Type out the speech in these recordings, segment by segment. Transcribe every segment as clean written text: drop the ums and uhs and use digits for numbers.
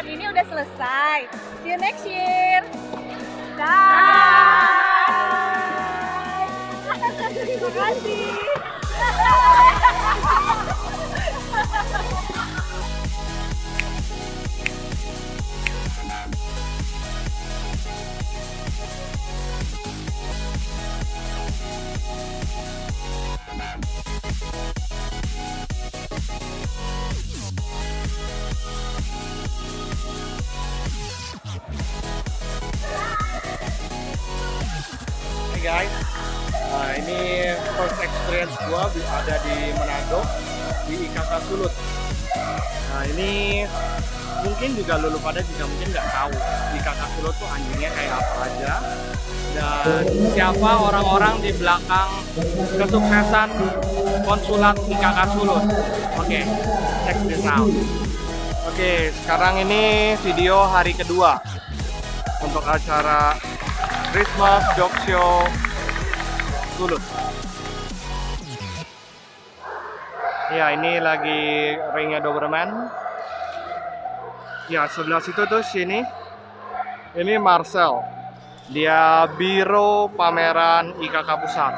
tahun ini udah selesai. See you next year. Bye. Terima kasih. Hey guys, ini first experience gua ada di Manado di IKK Sulut. Nah ini mungkin juga lu pada juga mungkin nggak tahu IKK Sulut tuh anjingnya kayak apa aja dan siapa orang-orang di belakang kesuksesan konsulat IKK Sulut. Oke, check this out. Oke, sekarang ini video hari kedua untuk acara Christmas Dog Show Sulut. Ya, ini lagi ringnya Doberman. Ya, sebelah situ tuh sini. Ini Marcel. Dia biro pameran IKK Pusat.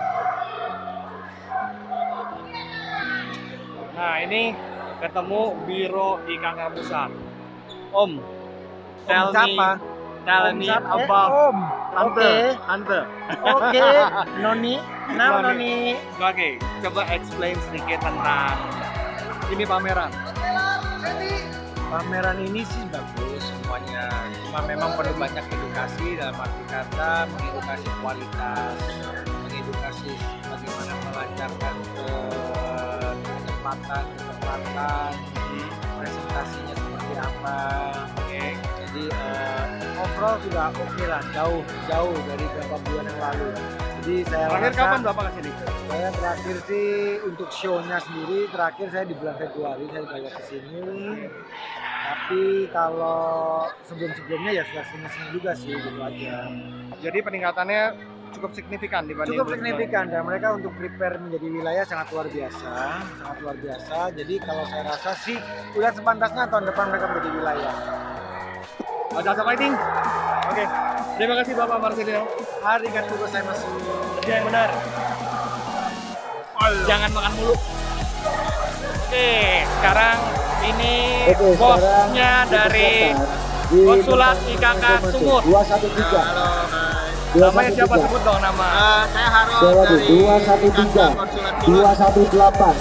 Nah, ini ketemu biro IKK Pusat. Om, tell me about Hunter. Oke, Noni. Kenapa Noni? Oke, coba explain sedikit tentang ini pameran. Pameran ini sih bagus semuanya. Cuma memang perlu banyak edukasi dalam arti kata mengedukasi kualitas, mengedukasi bagaimana melancarkan kecepatan, presentasinya seperti apa. Oke. Jadi overall sudah oke lah, jauh dari beberapa bulan yang lalu. Jadi saya Terakhir kapan Bapak kesini? Saya terakhir sih untuk show-nya sendiri terakhir saya di bulan Februari saya balik ke sini. Tapi kalau sebelumnya ya sudah sini juga sih gitu aja. Jadi peningkatannya cukup signifikan dibanding Cukup signifikan dan mereka untuk prepare menjadi wilayah sangat luar biasa. Jadi kalau saya rasa sih udah sepantasnya tahun depan mereka menjadi wilayah. Jasa fighting. Oke. Terima kasih Bapak Marcelino. Arigatou gozaimasu. Kerja yang benar. Jangan makan mulu. Oke, sekarang ini bosnya dari konsulat IKK Sumut. 213. Namanya siapa? Sebut dong nama. Saya Harold dari 213, 218,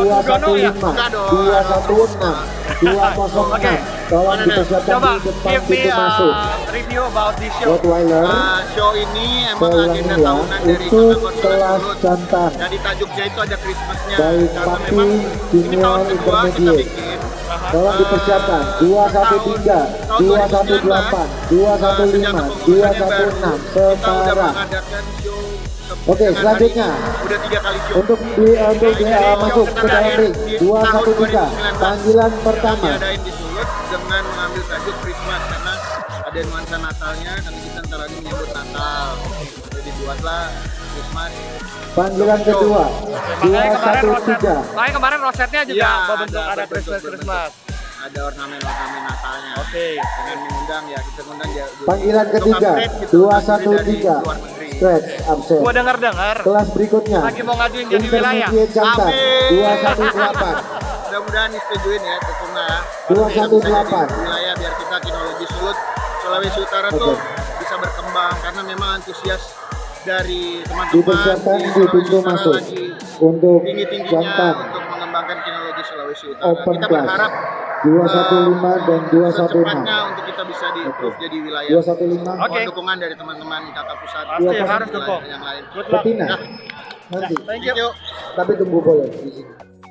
215, 216, 206. Tolong dipersiapkan Coba di depan give me pintu masuk. review about this show. Rottweiler, show ini emang agenda ya, tahunan dari untuk Konsulat kelas Sulut. jantan, Jadi tajuknya itu ada Christmasnya. baik Karena papi, memang ini junior, tahun kedua kita intermediate. bikin. Tolong dipersiapkan 213, 218, 215, 216 Kita udah setara. mengadakan show Oke, dengan selanjutnya hari ini. Udah 3 kali show. untuk masuk ke dalam ring 213 panggilan pertama. Diadain di Sulut dengan mengambil tajuk Christmas karena ada nuansa Natalnya, karena kita ntar lagi menyambut Natal. Jadi buatlah Christmas. Panggilan kedua 213. Makanya kemarin rosetnya juga Iya, berbentuk ada berbentuk. Christmas. Ada ornamen-ornamen Natalnya. Oke. Dengan mengundang ya kita mengundang ya. Panggilan untuk ketiga upgrade gitu, dari 213 luar negeri. stretch absen. Gua dengar Kelas berikutnya lagi mau ngajuin jadi wilayah. intermediate jantan Amin. 218. Mudah-mudahan disetujuin ya tentunya. 218. Wilayah biar kita kinologi Sulut Sulawesi Utara Oke. tuh bisa berkembang karena memang antusias dari teman-teman Dipersiapkan di Sulawesi pintu Utara masuk lagi untuk tinggi-tingginya jantan untuk mengembangkan kinologi Sulawesi Utara. open Kita class berharap 215 dan 216. secepatnya untuk kita bisa di-approve jadi wilayah. 215 Oke. Mohon dukungan dari teman-teman IKK Pusat. Pasti Dua harus dukung. Yang lain. Good luck. betina Ya. nanti. Thank Thank you. you. Tapi tunggu boleh di sini.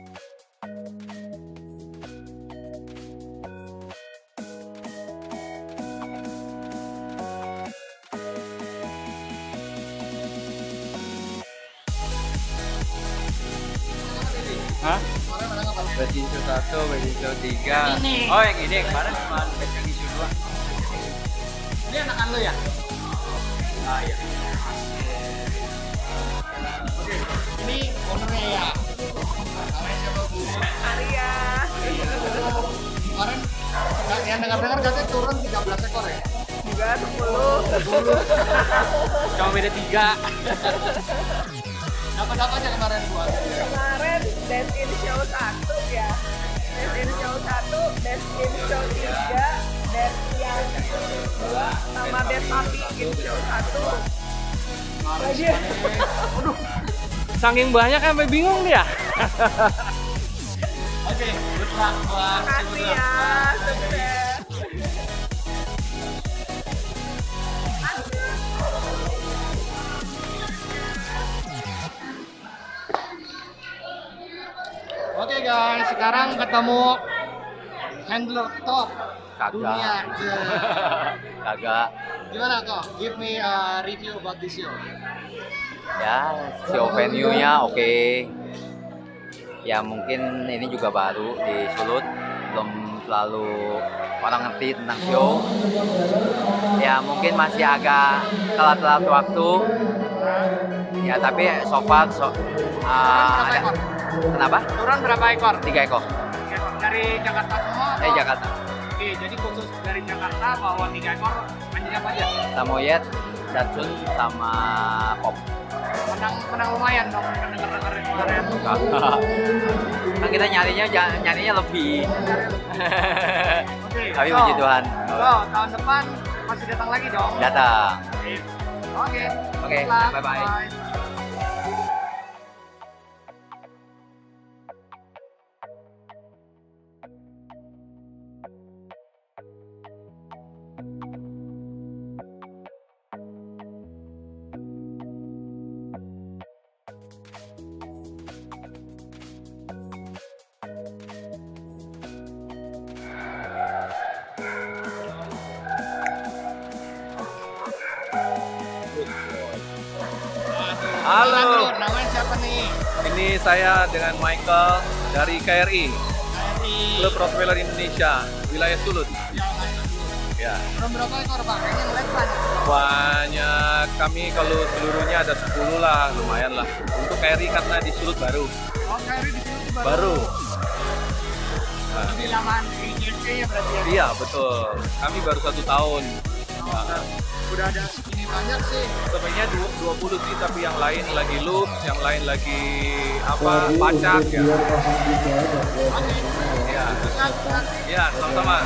Hah? Best issue 1, best issue 3. Oh yang ini kemarin cuma best yang issue 2. Ini anak-anak lo ya? Ah iya. Oke, ini ownernya ya. Namanya siapa Bu? Arya. Kemarin Yang dengar-dengar katanya turun 13 ekor ya? Juga 10. Cuma beda 3. Dapat apa aja kemarin buat? Kemarin Best in Show 1 ya. Best in Show 1, Best in Show 3, Best yang 2, sama Best Papi in Show 1. Lagi. Aduh. Saking banyak sampai bingung dia. Oke, good luck buat Makasih ya, sukses. Oke guys, sekarang ketemu handler top dunia. Kagak. Gimana kok? Give me a review about this show. Ya, show venue-nya oke. Ya mungkin ini juga baru di Sulut, belum terlalu orang ngerti tentang show. Ya mungkin masih agak telat-telat waktu. Ya tapi so far Berapa ekor? Kenapa? Turun berapa ekor? 3 ekor. Dari Jakarta semua? Jakarta. Oke, jadi khusus dari Jakarta bawa 3 ekor, anjing apa aja? Samoyed, Dachshund, sama Pop. Menang lumayan dong, denger-denger kemarin. Nah kita nyarinya lebih. Oke, Tapi puji Tuhan. So, tahun depan masih datang lagi dong? Datang. Oke. Oke, Good luck. bye-bye. Halo. Namanya siapa nih? Ini saya dengan Michael dari KRI, Dari Klub Rottweiler Indonesia, wilayah Sulut. Ya, Belum berapa ekor Pak? Kayaknya ngeliat banyak. banyak. Kami kalau seluruhnya ada 10 lah, lumayan lah. Untuk KRI karena di Sulut baru. Oh, Kari di sini Baru. Lebih lamaan di JC ya berarti ya? Iya, betul. Kami baru 1 tahun. Udah ada segini banyak sih. Sebenarnya 20 sih, tapi yang lain lagi loop, yang lain lagi apa, pacak ya. Iya, iya, sama-sama.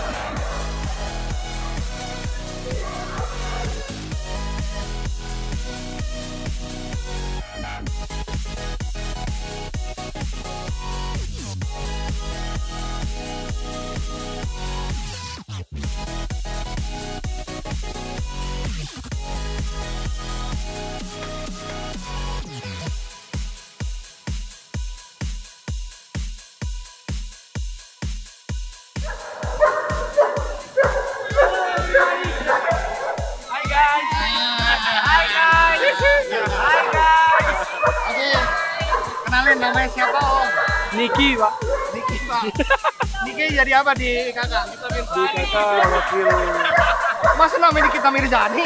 Oke, kenalin namanya siapa Om? Niki, Pak. Niki Pak. Niki jadi apa di kakak? Di kakak wakil. Masa namanya Nikita Mirzani?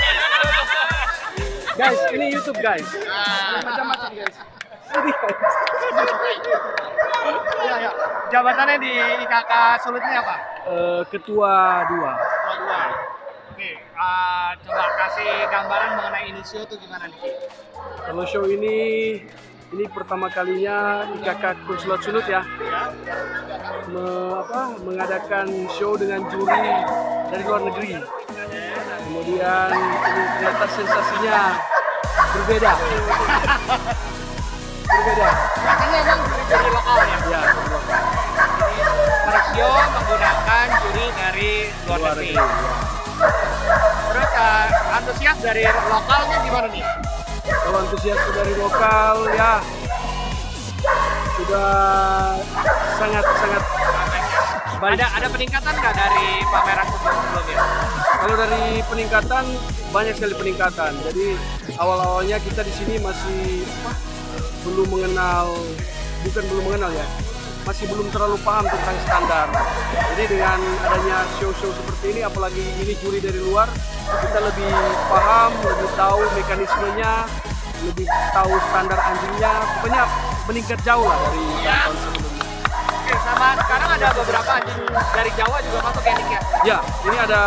Guys, ini YouTube guys. Macam-macam guys. Ya, ya. Jabatannya di IKK Sulutnya apa? Ketua 2. Ketua 2. Oke, coba kasih gambaran mengenai ini show tuh gimana nih? Kalau show ini pertama kalinya IKK Konsulat Sulut ya, mengadakan show dengan juri dari luar negeri. Kemudian ini ternyata sensasinya berbeda. Berbeda. Biasanya emang juri lokal ya? Ya, Per show menggunakan juri dari luar negeri. ya. Terus antusias dari lokalnya gimana nih? Kalau antusias dari lokal ya sudah sangat baik. Ada peningkatan nggak dari pameran sebelumnya? Kalau dari peningkatan banyak sekali peningkatan. Jadi awal-awalnya kita di sini masih belum mengenal ya, masih belum terlalu paham tentang standar. Jadi dengan adanya show-show seperti ini, apalagi ini juri dari luar, kita lebih paham, lebih tahu mekanismenya, lebih tahu standar anjingnya. Pokoknya meningkat jauh lah dari tahun sebelumnya. Oke, Sama sekarang ada beberapa anjing dari Jawa juga masuk ya, Nick ya? Ya, ini ada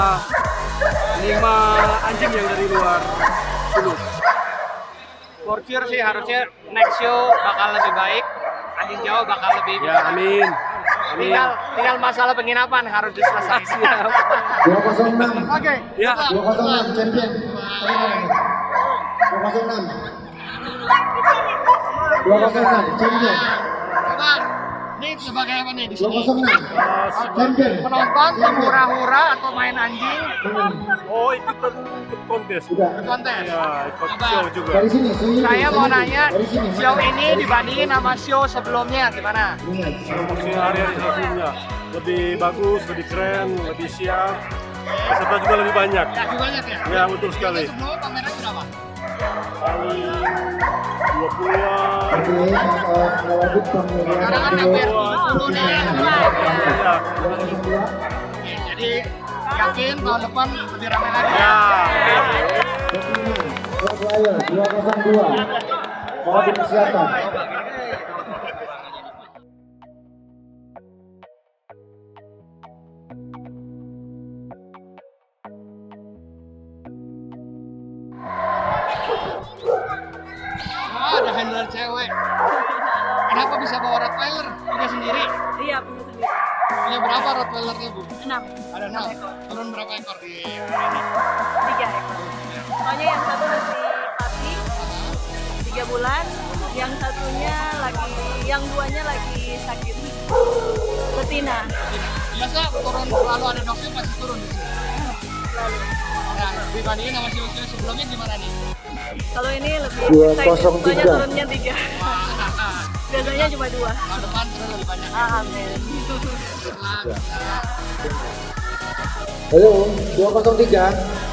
5 anjing yang dari luar Sulut. For sure sih harusnya next show bakal lebih baik. Anjing Jawa bakal lebih Ya, amin. Amin. tinggal masalah penginapan harus diselesaikan. 206. Oke. Ya. 206 champion. 206. 206 champion. Coba, ini sebagai apa nih di sini? 206 champion. Penonton hura-hura atau main anjing? Oh, ikut kontes. Sudah. Kontes. Ya, ikut Coba. show juga. Dari sini. Saya mau nanya, Dari sini. show ini dibandingin sama show sebelumnya gimana? Maksudnya hari-hari sebelumnya lebih bagus, lebih keren, lebih siap. Peserta juga lebih banyak. Ya, banyak ya? Ya, betul sekali. Sebelumnya pameran berapa? Paling 20-an. Oke, melanjut pemilihan Sekarang kan hampir 20 nih. Ya. 202. Jadi yakin tahun depan lebih ramai lagi. Ya. Surabaya 202. Mau dipersiapkan. Ada handler cewek. Kenapa bisa bawa Rottweiler? Punya sendiri? Iya, punya sendiri. Punya berapa Rottweilernya, Bu? 6. Ada 6. Turun berapa ekor di ini? 3 ekor. Soalnya yang satu masih papi 3 bulan, yang satunya lagi, yang duanya lagi sakit betina. Biasa turun selalu ada doxnya pasti turun di sini. Lalu Nah, dibandingin sama show sebelumnya gimana nih? kalau ini lebih 203. excited, soalnya turunnya 3. Biasanya cuma 2. Tahun depan turun lebih banyak. Amin. Halo, 203.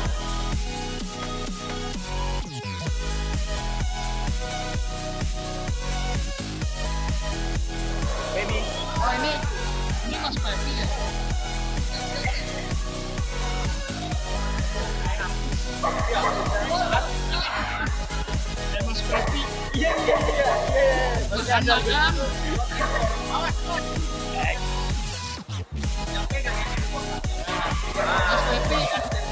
Baby. Oh ini Mas Pepi ya? Mas Pepi. Iya. Mas Andagan. Mas Pepi.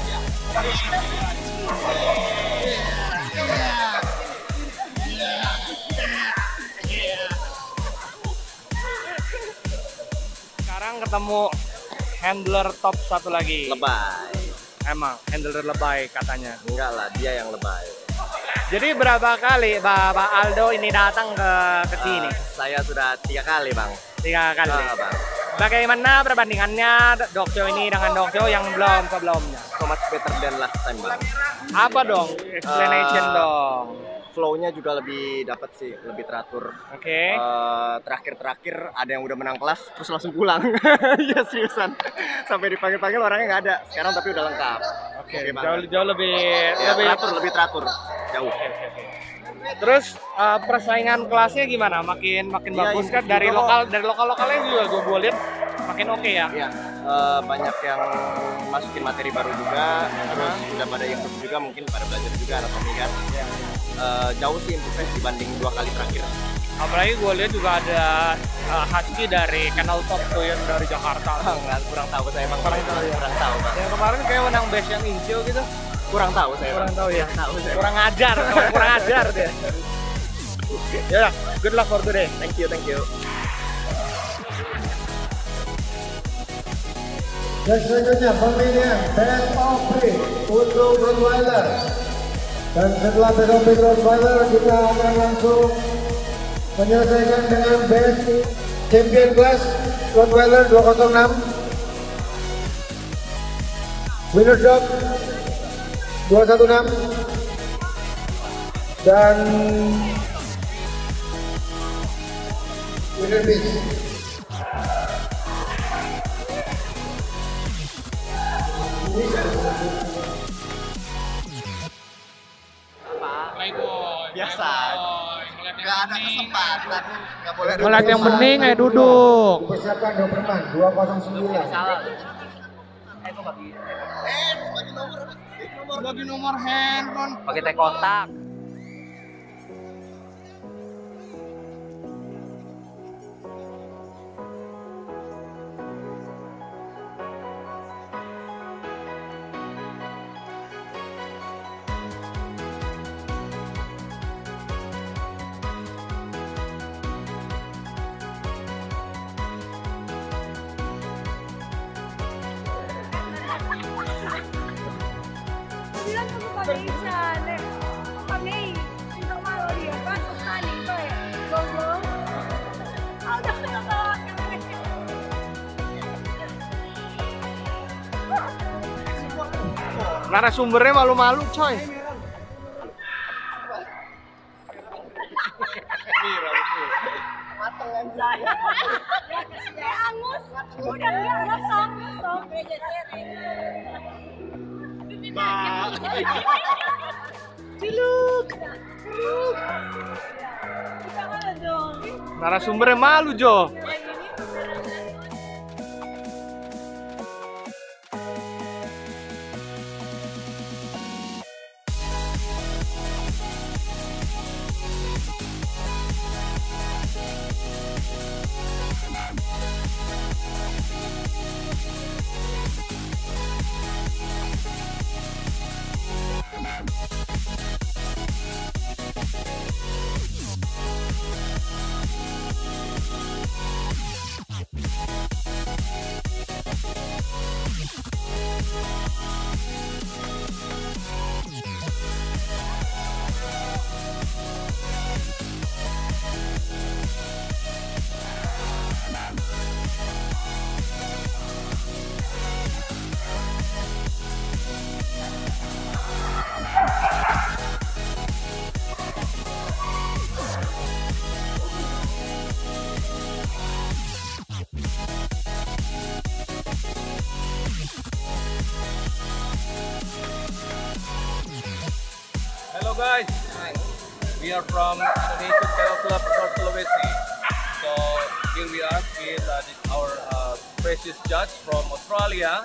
Sekarang ketemu handler top satu lagi. Lebay. Emang handler lebay katanya. Enggak lah, dia yang lebay. Jadi berapa kali Bapak Aldo ini datang ke sini? Saya sudah 3 kali, Bang. 3 kali. Bang. Bagaimana perbandingannya dog show ini dengan dog show yang belum sebelumnya? So much better than last time, Bang. Apa dong? Explanation dong. Flow-nya juga lebih dapat sih, lebih teratur. Oke. Terakhir ada yang udah menang kelas terus langsung pulang. Iya seriusan. Sampai dipanggil-panggil orangnya nggak ada. Sekarang tapi udah lengkap. Oke, Bang. jauh lebih Ya, lebih teratur. Jauh. Terus persaingan kelasnya gimana? Makin Iya, bagus kan ini dari juga lokalnya juga gue lihat makin oke ya. Iya, banyak yang masukin materi baru juga. Terus udah pada ikut juga, mungkin pada belajar juga anatomi kan. Jauh sih improvement dibanding 2 kali terakhir. Apalagi gue lihat juga ada Husky dari Canal Top tuh yang dari Jakarta. Nggak, kurang tahu saya emang. Kurang tahu ya? Kurang tahu, Bang. Yang kemarin kayak menang best yang hijau gitu. Kurang tahu saya. Kurang tahu ya. Tahu saya. Kurang ajar, kurang ajar dia. Ya, good luck for today. Thank you. Dan selanjutnya pemilihan Best of Breed untuk Rottweiler. Dan setelah Best of Breed Rottweiler kita akan langsung menyelesaikan dengan Best Champion Class Rottweiler 206. Winner Dog 216 dan Winner Beach. Biasa. Nggak ada kesempatan. Nggak boleh. Ngeliat yang bening kayak duduk. Persiapkan Doberman 209. Bagi nomor handphone. Pakai teh kotak. bukan Indonesia. Kami tidak mau dia kan sekali itu ya. Gong-gong. Udah ketawa. Narasumbernya malu-malu coy. Matangan saya. Angus. Udah enggak song vegetarian. Ciluk. Kita mana dong? Narasumbernya malu Jo. Hello guys, we are from Indonesian Kennel Club North Sulawesi. So here we are with our precious judge from Australia.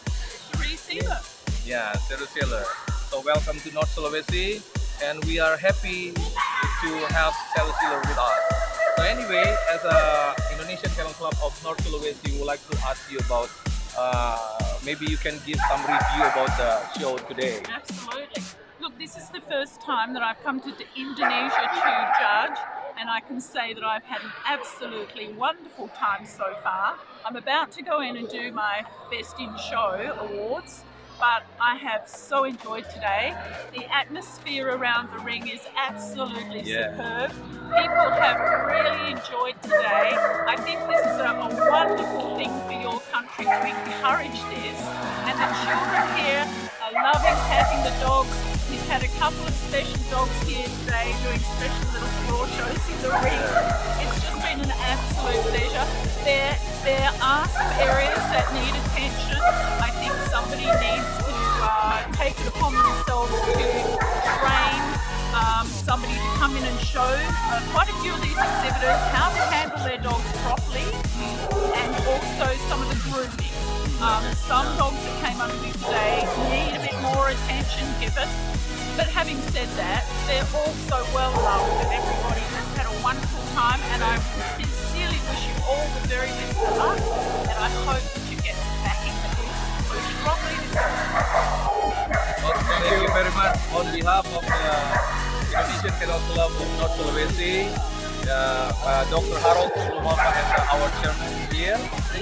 Yeah, Seru Sealer. So welcome to North Sulawesi, and we are happy to have Seru Sealer with us. So anyway, as a Indonesian Kennel Club of North Sulawesi, we would like to ask you about maybe you can give some review about the show today. Absolutely. Look, this is the first time that I've come to Indonesia to judge, and I can say that I've had an absolutely wonderful time so far. I'm about to go in and do my Best in Show awards, but I have so enjoyed today. The atmosphere around the ring is absolutely superb. People have really enjoyed today. I think this is a wonderful thing for your country to encourage this, and the children here are loving having the dogs. We've had a couple of special dogs here today doing special little floor shows in the ring. It's just been an absolute pleasure. There are some areas that need attention. I think somebody needs to take it upon themselves to train somebody to come in and show quite a few of these exhibitors how to handle their dogs properly, and also some of the grooming. Some dogs that came under me today need a bit more attention given. But having said that, they're all so well loved and everybody has had a wonderful time, and I sincerely wish you all the very best of luck, and I hope that you get back in the booth so strongly this time. Well, thank you very much on behalf of the Indonesian Kennel Club of North Sulawesi. Dr. Harold Sulumova is our chairman here,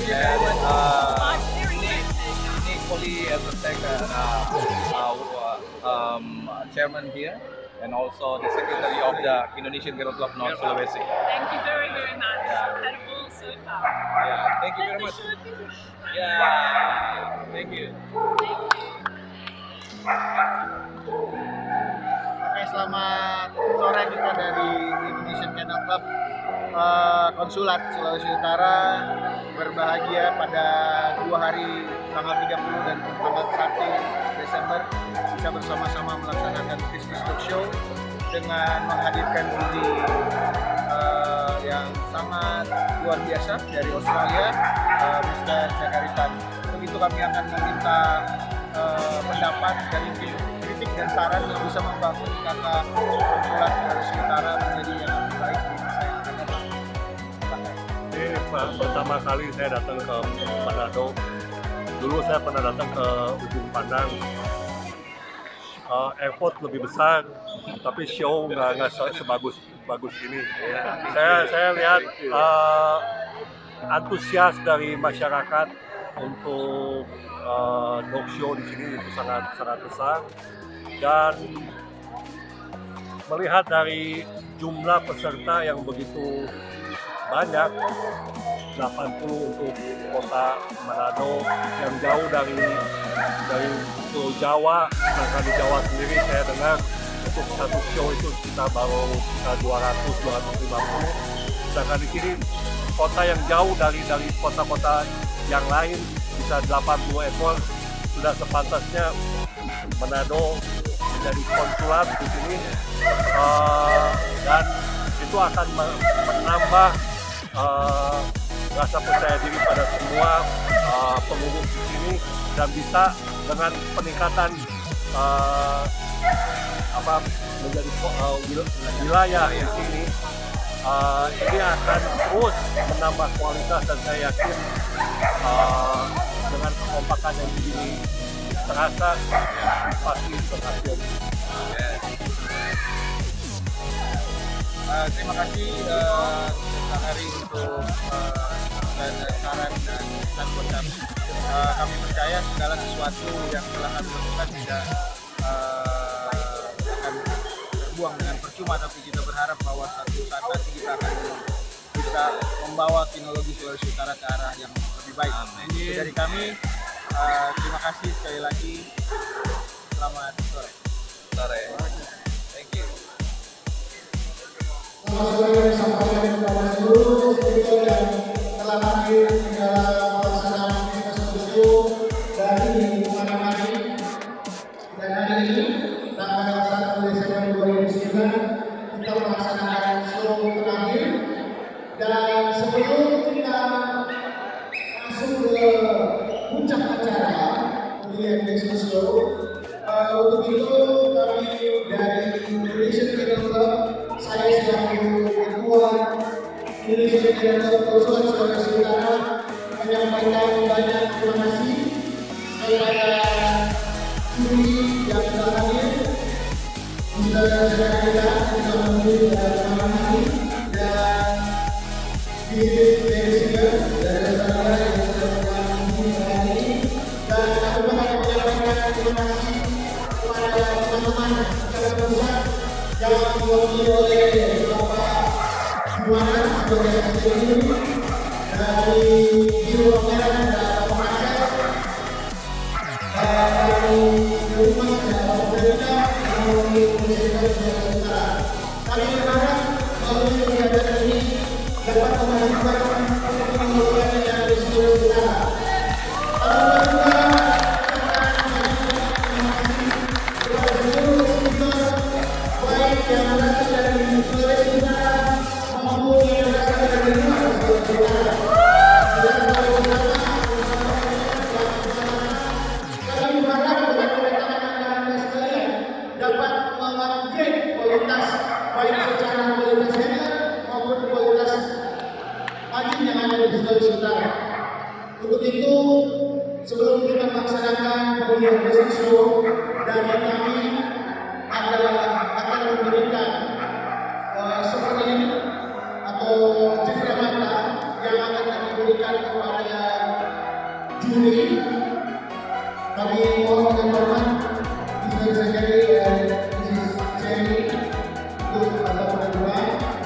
and Nick Poli as the second chairman here, and also the secretary of the Indonesian Kennel Club North Sulawesi. Thank you very, very much. Had a ball so far. Yeah, thank you very much. Yeah, thank you. Oke, selamat sore kita dari Indonesian Kennel Club Konsulat Sulawesi Utara. Berbahagia pada 2 hari, tanggal 30 dan tanggal 1 Desember bisa bersama-sama melaksanakan Christmas Dog Show dengan menghadirkan juri yang sangat luar biasa dari Australia, Mr. Zakaritan. Begitu kami akan meminta pendapat dari kritik dan saran yang bisa membangun kata Konsulat Sulawesi Utara menjadi yang lebih baik di masa yang akan datang. Ini pertama kali saya datang ke Manado. Dulu saya pernah datang ke Ujung Pandang. Effort lebih besar, tapi show nggak sebagus ini. Saya lihat antusias dari masyarakat untuk dog show di sini itu sangat besar. Dan melihat dari jumlah peserta yang begitu banyak, 80 untuk kota Manado yang jauh dari Pulau Jawa. Sedangkan di Jawa sendiri saya dengar untuk satu show itu kita baru 200-250. Sedangkan di sini kota yang jauh dari kota-kota yang lain bisa 80 ekor, sudah sepantasnya Manado menjadi konsulat di sini, dan itu akan menambah rasa percaya diri pada semua pengurus di sini, dan bisa dengan peningkatan menjadi wilayah di sini, ini akan terus menambah kualitas, dan saya yakin dengan kekompakan yang begini terasa pasti berhasil. Terima kasih Kang Hari untuk saran dan pesan buat kami. Kami percaya segala sesuatu yang telah kami lakukan tidak akan terbuang dengan percuma, tapi kita berharap bahwa satu saat nanti kita akan bisa membawa kinologi Sulawesi Utara ke arah yang lebih baik. Itu dari kami. Terima kasih sekali lagi. Selamat sore. Thank you. Selamat sore disampaikan kepada seluruh speaker yang telah hadir di dalam pelaksanaan ke-10 dari malam hari. Dan hari ini, tanggal 1 Desember 2009, kita melaksanakan show terakhir. Dan sebelum kita masuk ke puncak acara untuk yang show, untuk itu kami dari Indonesian Kennel Club, saya selaku ketua Indonesian Kennel Club Konsulat Sulawesi Utara menyampaikan banyak terima kasih kepada juri yang telah hadir, saudara-saudara kita yang telah hadir pada malam hari, dan visit dari sini dari saudara yang telah menghadiri hari ini. Dan aku bakal menyampaikan terima kasih kepada teman-teman secara pusat yang diwakili oleh Bapak Juwana sebagai asisten dari Biro Anggaran dan Pemakai, dari Rumah dan Pemerintah melalui Universitas Sulawesi Utara. Kami berharap melalui kegiatan ini dapat memajukan pengembangan yang ada di Sulawesi Utara. Yang berasal dari Sulawesi Utara maupun yang berasal dari luar Sulawesi Utara. Kami berharap rekan-rekan sekalian dapat mengupgrade kualitas baik secara kualitas senior maupun kualitas majin yang ada di Sulawesi Utara. Untuk itu, sebelum kita melaksanakan pemilihan basic show, dari kami akan memberikan souvenir atau cendera mata yang akan kami berikan kepada juri. Kami mohon dengan hormat bisa jadi Mrs. Cherry untuk ada penentuan.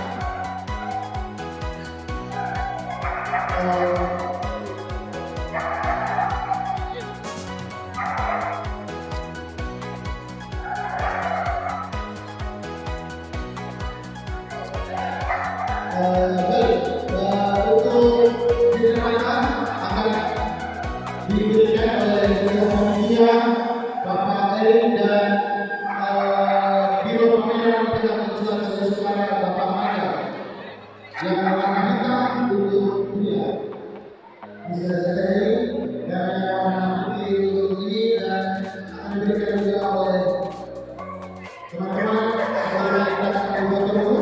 Untuk diserahkan akan diberikan oleh Biro Panitia, Bapak Erin, dan Biro Pemilihan Pihak Konsulat Sulawesi Utara, Bapak Mada, yang warna hitam untuk dia. Bisa jadi dan yang warna putih untuk ini, dan akan diberikan juga oleh teman-teman sebagai kita akan buat dulu.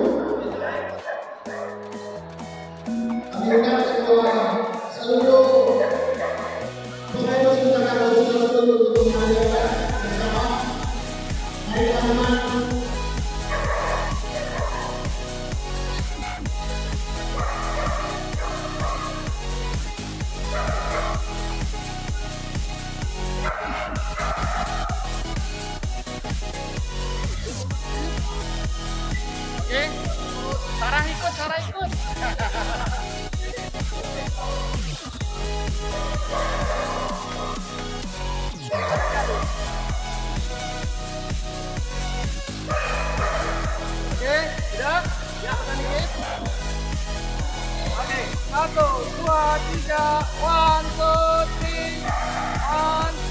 Minta kepada seluruh pengurus utara betul-betul untuk mengadakan bersama. Mari teman-teman. Oke, Sarah ikut. Oke, udah? Ya, tekan dikit. Oke, 1, 2, 3, 1, 2, 3, on.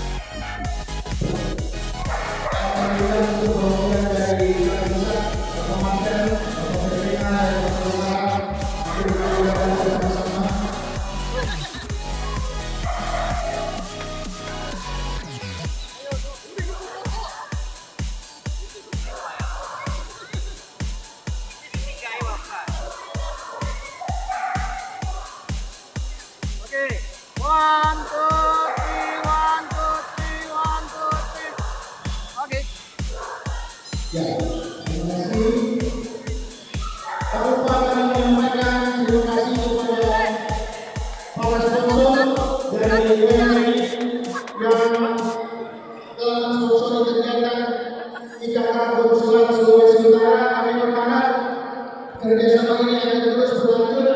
Oke, 1, 2, 3, 1, 2, 3, 1, 2, 3. Oke. Ya, terima kasih. Tak lupa kami menyampaikan terima kasih kepada para sponsor dari WNI yang telah mensponsori kegiatan IKK Konsulat Sulawesi Utara. Kami berharap kerjasama ini akan terus berlanjut.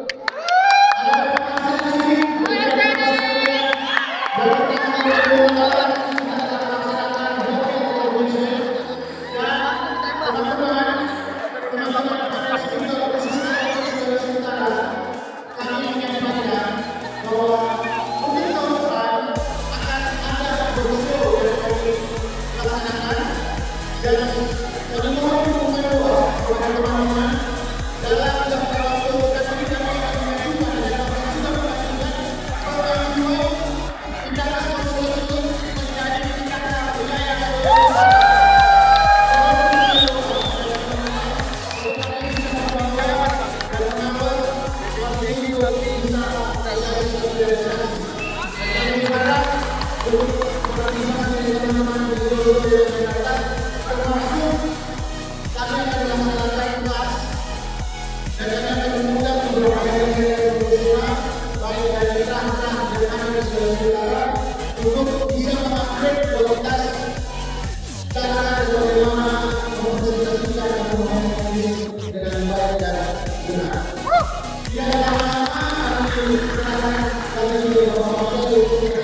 Untuk bisa mengupgrade kualitas cara bagaimana mempresentasikan dan memahami dengan baik dan benar. Tidak ada lama kami bersama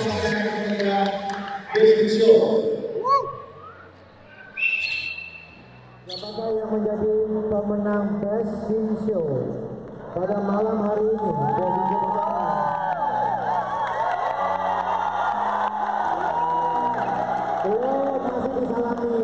Best Show. Siapakah yang menjadi pemenang Best Show pada malam hari ini? Masih disalami.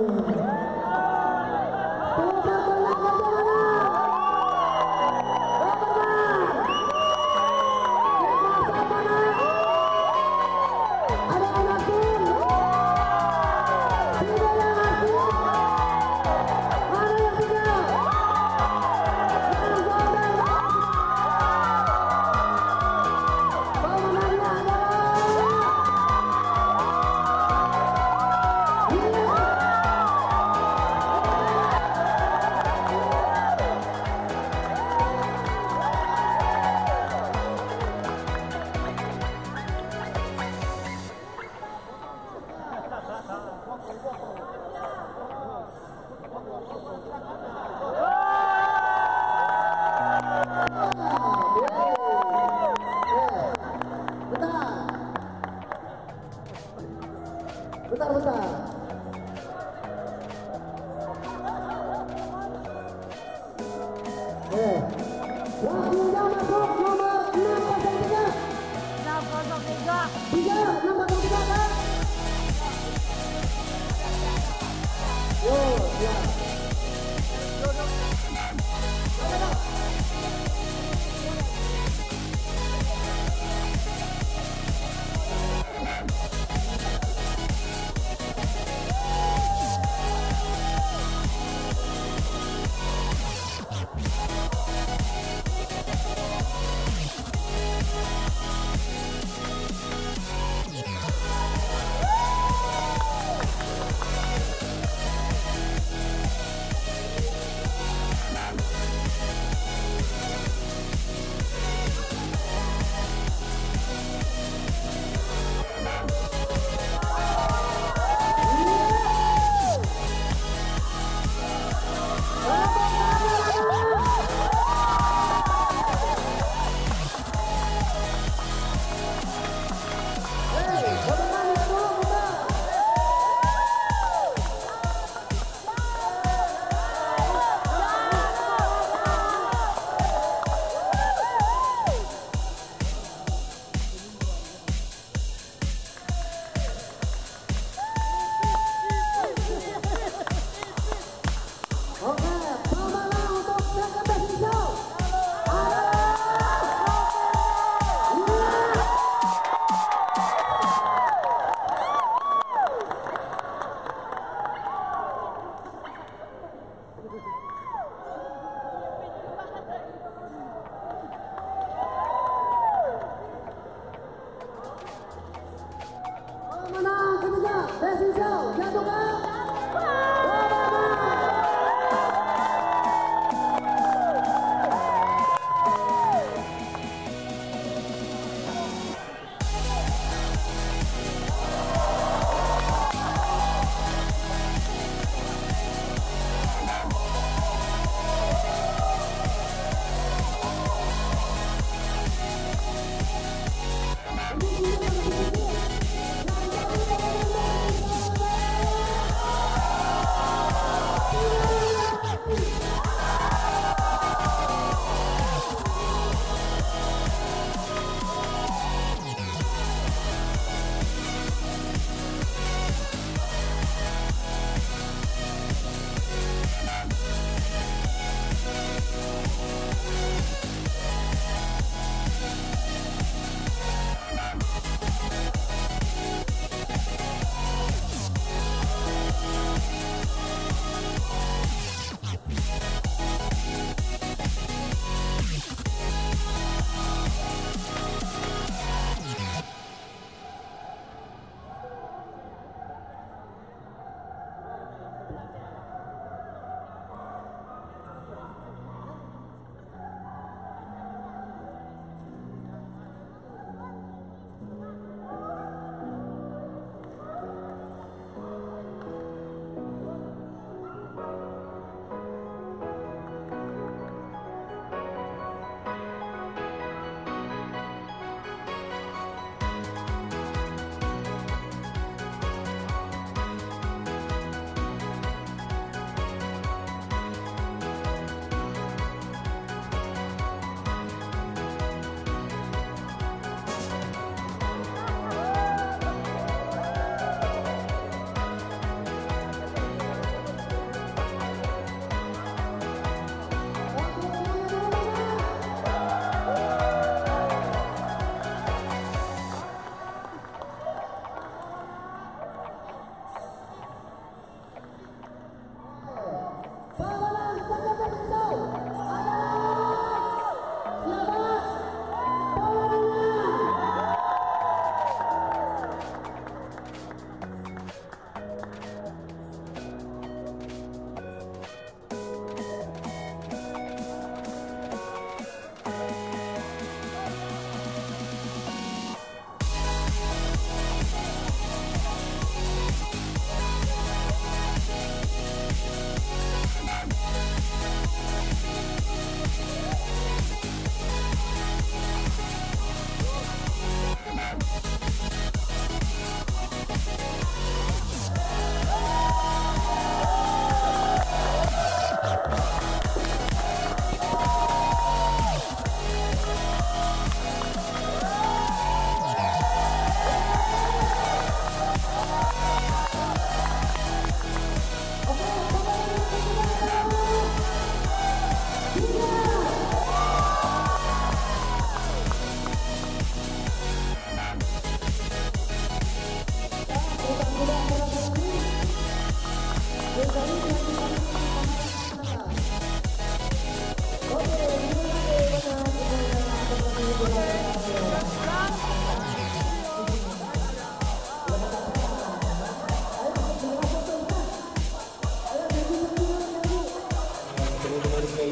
Bentar. Waktunya masuk nomor 603. 603 kan? Ya.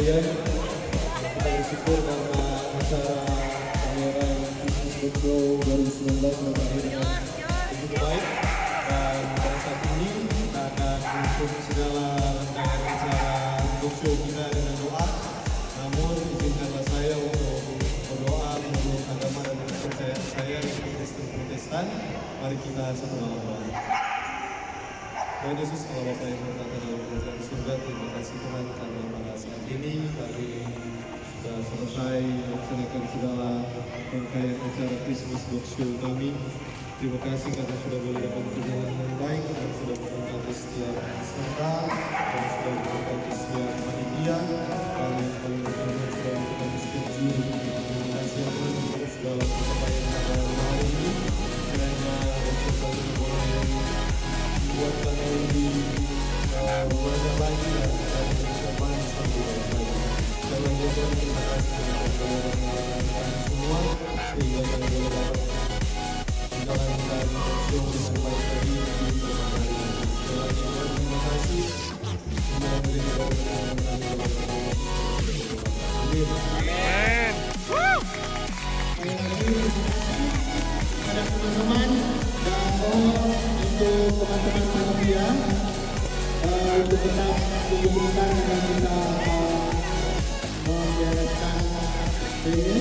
sekalian, kita bersyukur karena acara pameran Business Expo 2019 berakhir begitu baik, dan pada saat ini kita akan menutup segala rangkaian acara roadshow kita dengan doa. Namun izinkanlah saya untuk berdoa menurut agama dan kepercayaan saya yaitu Kristen Protestan. Mari kita satu dalam doa. Tuhan Yesus, kalau Bapak yang berkata dalam kerajaan surga, terima kasih Tuhan karena pada saat ini kami sudah selesai melaksanakan segala rangkaian acara Christmas Roadshow kami. Terima kasih karena sudah boleh dapat berjalan dengan baik dan sudah memberkati setiap peserta dan sudah memberkati setiap panitia dan yang paling penting sudah memberkati setiap juri. Terima kasih Tuhan untuk segala pencapaian pada hari ini. Kiranya roadshow kami boleh buat kami lebih banyak lagi dan kita bisa manis lagi banyak lagi. Sekali lagi Tuhan, terima kasih untuk kami semua sehingga kami boleh dapat menjalankan show dengan baik lagi di beberapa hari ini. Sekali lagi Tuhan, terima kasih. Semoga menjadi berkat kami dalam amin. Amin. Ada teman-teman dan untuk teman-teman panitia untuk tetap diusulkan agar kita membereskan ini.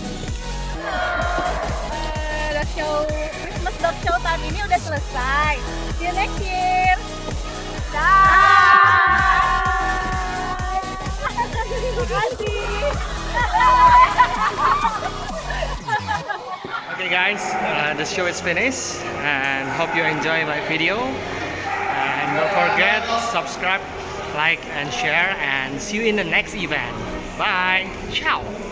Show Christmas Dog Show tahun ini udah selesai. See you next year. Bye. Terima kasih. Okay guys, the show is finished and hope you enjoy my video, and don't forget subscribe, like and share, and see you in the next event. Bye. Ciao.